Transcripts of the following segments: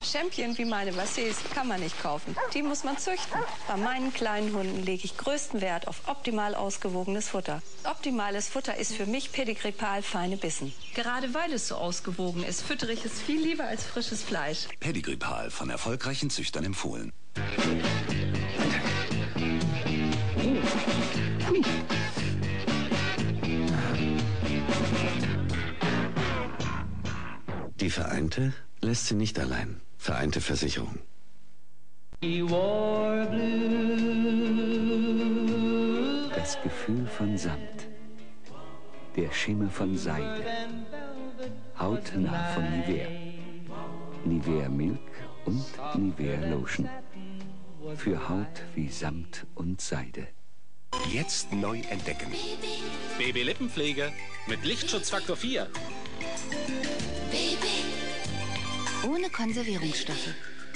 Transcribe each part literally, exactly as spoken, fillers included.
Champion wie meine Bassets kann man nicht kaufen. Die muss man züchten. Bei meinen kleinen Hunden lege ich größten Wert auf optimal ausgewogenes Futter. Optimales Futter ist für mich Pedigree-Pal feine Bissen. Gerade weil es so ausgewogen ist, füttere ich es viel lieber als frisches Fleisch. Pedigree-Pal, von erfolgreichen Züchtern empfohlen. Die Vereinte lässt sie nicht allein. Vereinte Versicherung. Das Gefühl von Samt. Der Schimmer von Seide. Hautnah von Nivea. Nivea Milk und Nivea Lotion. Für Haut wie Samt und Seide. Jetzt neu entdecken. Baby-Lippenpflege mit Lichtschutzfaktor vier. Baby. Ohne Konservierungsstoffe.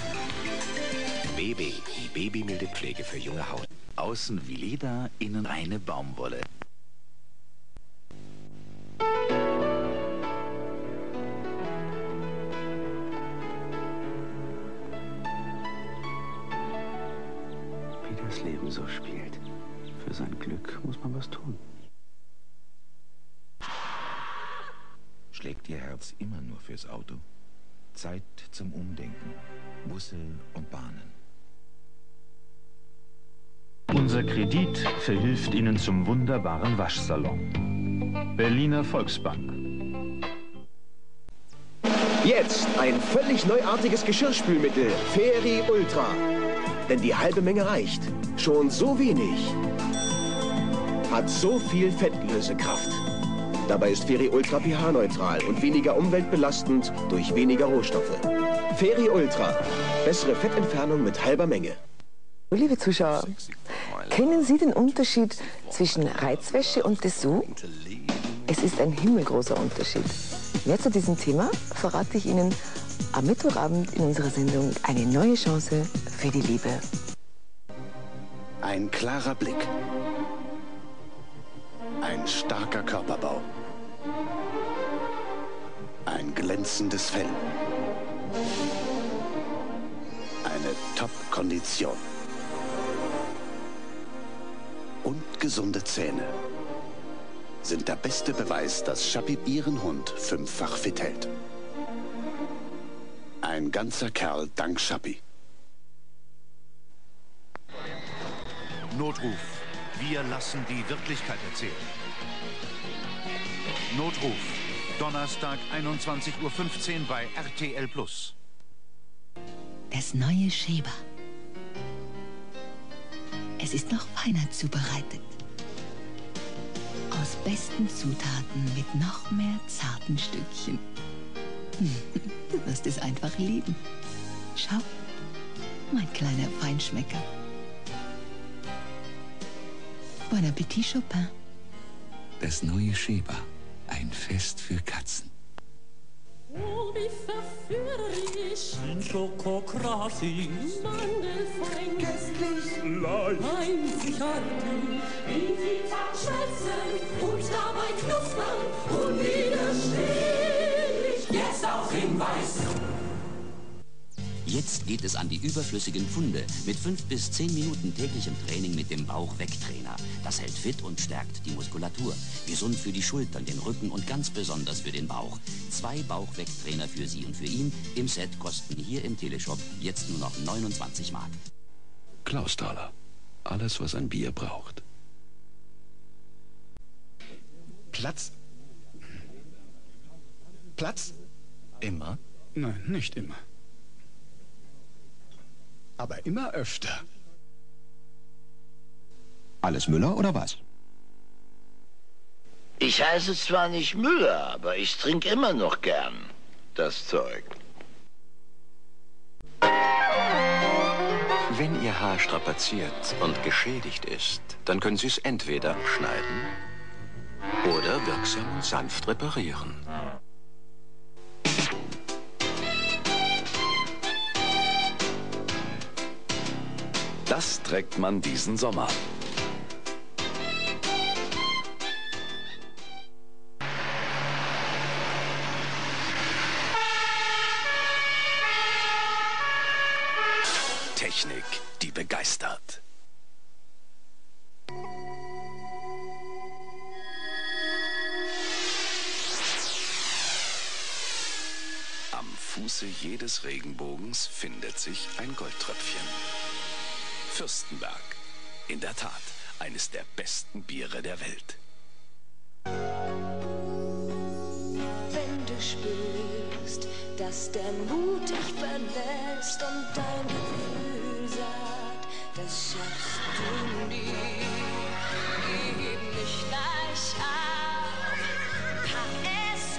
Baby, die babymilde Pflege für junge Haut. Außen wie Leder, innen reine Baumwolle. Wie das Leben so spielt. Für sein Glück muss man was tun. Schlägt Ihr Herz immer nur fürs Auto? Zeit zum Umdenken. Busse und Bahnen. Unser Kredit verhilft Ihnen zum wunderbaren Waschsalon. Berliner Volksbank. Jetzt ein völlig neuartiges Geschirrspülmittel, Fairy Ultra. Denn die halbe Menge reicht. Schon so wenig. Hat so viel Fettlösekraft. Dabei ist Fairy Ultra pH-neutral und weniger umweltbelastend durch weniger Rohstoffe. Fairy Ultra. Bessere Fettentfernung mit halber Menge. Liebe Zuschauer, kennen Sie den Unterschied zwischen Reizwäsche und Dessous? Es ist ein himmelgroßer Unterschied. Mehr zu diesem Thema verrate ich Ihnen am Mittwochabend in unserer Sendung Eine neue Chance für die Liebe. Ein klarer Blick. Ein starker Körperbau. Ein glänzendes Fell. Eine Top-Kondition. Und gesunde Zähne sind der beste Beweis, dass Chappi Ihren Hund fünffach fit hält. Ein ganzer Kerl dank Chappi. Notruf. Wir lassen die Wirklichkeit erzählen. Notruf. Donnerstag einundzwanzig Uhr fünfzehn bei R T L Plus. Das neue Sheba. Es ist noch feiner zubereitet. Aus besten Zutaten mit noch mehr zarten Stückchen. Du wirst es einfach lieben. Schau, mein kleiner Feinschmecker. Bon Appetit, Chopin. Das neue Sheba. Ein Fest für Katzen. Oh, wie verführerisch. Sind Schokokrasig. Mandelfein. Köstlich. Leicht. Einzig artig. Wie viel Zahnschmelzen. Und dabei knuspern. Unwiderstehlich. Jetzt auch in Weiß. Jetzt geht es an die überflüssigen Pfunde mit fünf bis zehn Minuten täglichem Training mit dem Bauchwegtrainer. Das hält fit und stärkt die Muskulatur. Gesund für die Schultern, den Rücken und ganz besonders für den Bauch. Zwei Bauchwegtrainer für Sie und für ihn im Set kosten hier im Teleshop jetzt nur noch neunundzwanzig Mark. Klausthaler. Alles, was ein Bier braucht. Platz. Platz? Immer? Nein, nicht immer. Aber immer öfter. Alles Müller oder was? Ich heiße zwar nicht Müller, aber ich trinke immer noch gern das Zeug. Wenn Ihr Haar strapaziert und geschädigt ist, dann können Sie es entweder abschneiden oder wirksam und sanft reparieren. Das trägt man diesen Sommer. Technik, die begeistert. Am Fuße jedes Regenbogens findet sich ein Goldtröpfchen. Fürstenberg. In der Tat, eines der besten Biere der Welt. Wenn du spürst, dass der Mut dich verlässt und dein Gefühl sagt, das schaffst du nie. Gib nicht gleich auf, pack es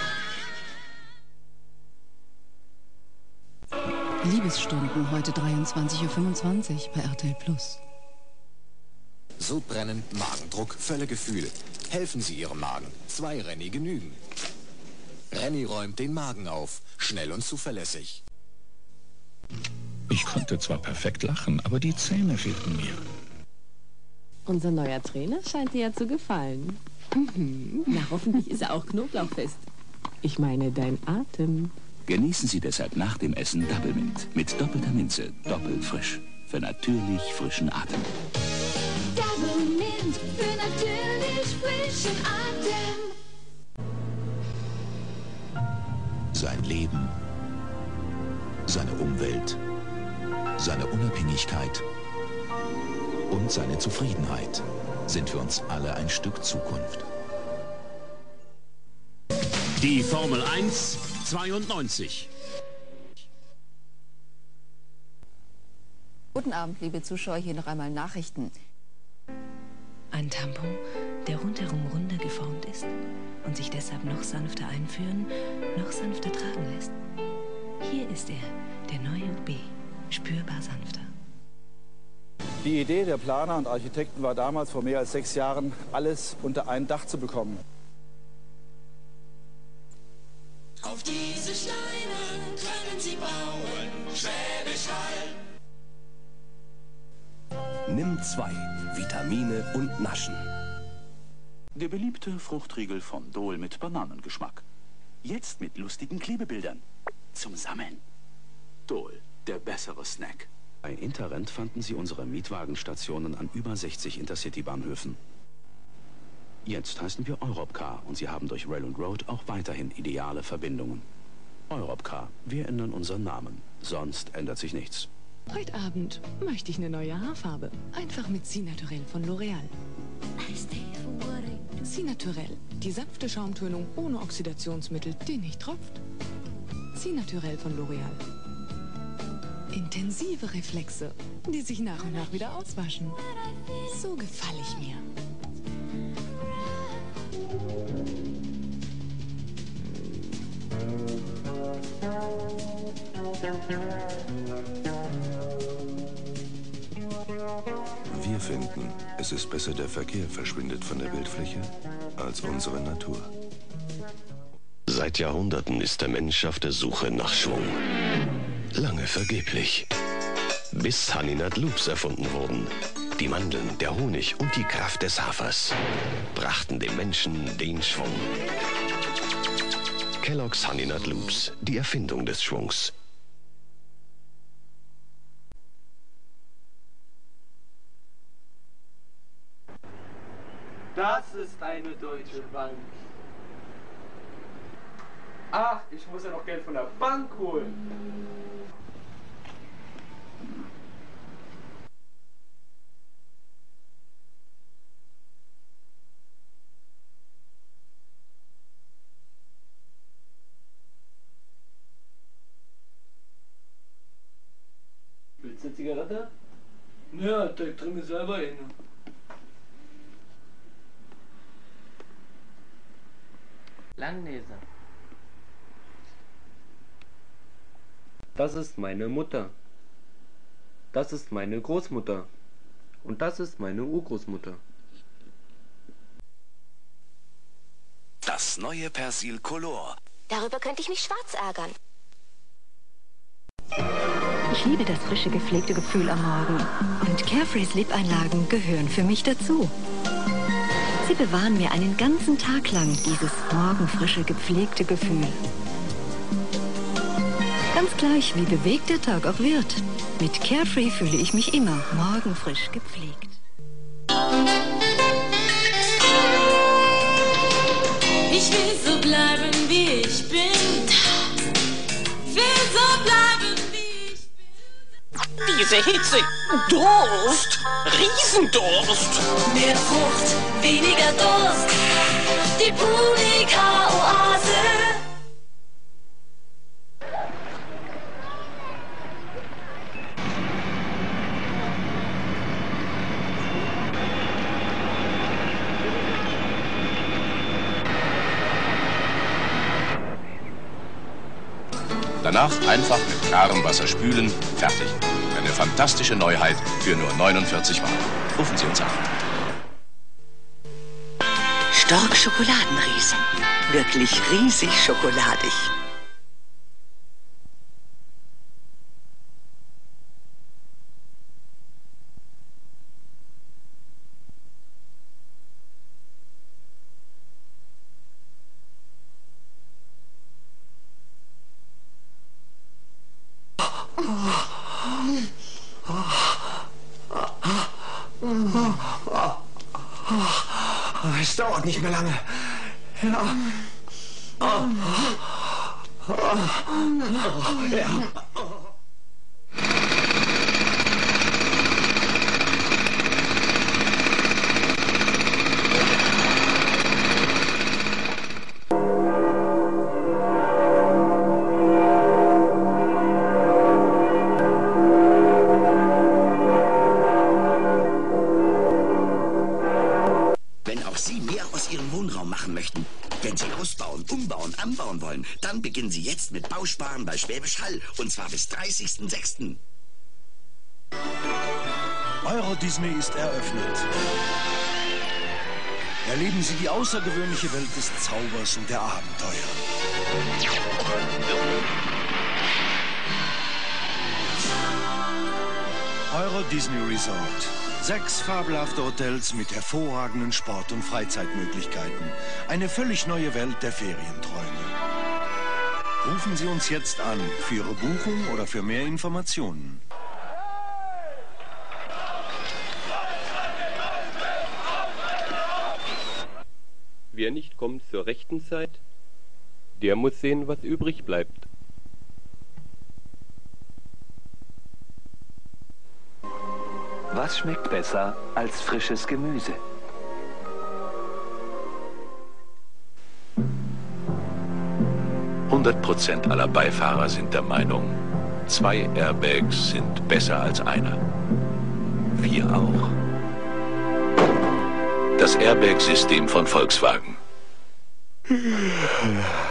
an. Liebesstunden, heute dreiundzwanzig Uhr fünfundzwanzig bei R T L Plus. Sodbrennen, Magendruck, Völlegefühl. Helfen Sie Ihrem Magen. Zwei Renny genügen. Renny räumt den Magen auf. Schnell und zuverlässig. Ich konnte zwar perfekt lachen, aber die Zähne fehlten mir. Unser neuer Trainer scheint dir ja zu gefallen. Mhm. Na, hoffentlich ist er auch knoblauchfest. Ich meine, dein Atem. Genießen Sie deshalb nach dem Essen Double Mint mit doppelter Minze, doppelt frisch. Für natürlich frischen Atem. Double Mint für natürlich frischen Atem. Sein Leben, seine Umwelt, seine Unabhängigkeit und seine Zufriedenheit sind für uns alle ein Stück Zukunft. Die Formel eins zweiundneunzig. Guten Abend, liebe Zuschauer, hier noch einmal Nachrichten. Ein Tampon, der rundherum runder geformt ist und sich deshalb noch sanfter einführen, noch sanfter tragen lässt. Hier ist er, der neue U B, spürbar sanfter. Die Idee der Planer und Architekten war damals vor mehr als sechs Jahren, alles unter ein Dach zu bekommen. Auf diese Steine können Sie bauen, Schwäbisch Hall. Nimm zwei, Vitamine und Naschen. Der beliebte Fruchtriegel von Dole mit Bananengeschmack. Jetzt mit lustigen Klebebildern. Zum Sammeln. Dole, der bessere Snack. Bei Interrent fanden Sie unsere Mietwagenstationen an über sechzig Intercity-Bahnhöfen. Jetzt heißen wir Europcar und Sie haben durch Rail und Road auch weiterhin ideale Verbindungen. Europcar, wir ändern unseren Namen. Sonst ändert sich nichts. Heute Abend möchte ich eine neue Haarfarbe. Einfach mit Si Naturel von L'Oreal. Si Naturel, die sanfte Schaumtönung ohne Oxidationsmittel, die nicht tropft. Si Naturel von L'Oreal. Intensive Reflexe, die sich nach und nach wieder auswaschen. So gefalle ich mir. Wir finden, es ist besser, der Verkehr verschwindet von der Bildfläche als unsere Natur. Seit Jahrhunderten ist der Mensch auf der Suche nach Schwung. Lange vergeblich. Bis Honey Nut Loops erfunden wurden. Die Mandeln, der Honig und die Kraft des Hafers brachten dem Menschen den Schwung. Kellogg's Honey Nut Loops, die Erfindung des Schwungs. Das ist eine Deutsche Bank. Ach, ich muss ja noch Geld von der Bank holen. Willst du eine Zigarette? Ja, da trinke ich selber eine. Langnese. Das ist meine Mutter. Das ist meine Großmutter. Und das ist meine Urgroßmutter. Das neue Persil Color. Darüber könnte ich mich schwarz ärgern. Ich liebe das frische, gepflegte Gefühl am Morgen. Und Carefree Slip-Einlagen gehören für mich dazu. Sie bewahren mir einen ganzen Tag lang dieses morgenfrische, gepflegte Gefühl. Ganz gleich, wie bewegt der Tag auch wird. Mit Carefree fühle ich mich immer morgenfrisch gepflegt. Ich will so bleiben, wie ich bin. Will so bleiben, wie ich bin. Diese Hitze, Durst, Riesendurst. Mehr Frucht, weniger Durst. Die Punika-Oase. Danach einfach mit klarem Wasser spülen, fertig. Eine fantastische Neuheit für nur neunundvierzig Mark. Rufen Sie uns an. Stork Schokoladenriesen. Wirklich riesig schokoladig. Es dauert nicht mehr lange. Ja. Oh. Oh. Oh. Ja. Möchten. Wenn Sie ausbauen, umbauen, anbauen wollen, dann beginnen Sie jetzt mit Bausparen bei Schwäbisch Hall. Und zwar bis dreißigsten sechsten Euro Disney ist eröffnet. Erleben Sie die außergewöhnliche Welt des Zaubers und der Abenteuer. Euro Disney Resort. Sechs fabelhafte Hotels mit hervorragenden Sport- und Freizeitmöglichkeiten. Eine völlig neue Welt der Ferienträume. Rufen Sie uns jetzt an für Ihre Buchung oder für mehr Informationen. Wer nicht kommt zur rechten Zeit, der muss sehen, was übrig bleibt. Was schmeckt besser als frisches Gemüse? hundert Prozent aller Beifahrer sind der Meinung, zwei Airbags sind besser als einer. Wir auch. Das Airbag-System von Volkswagen.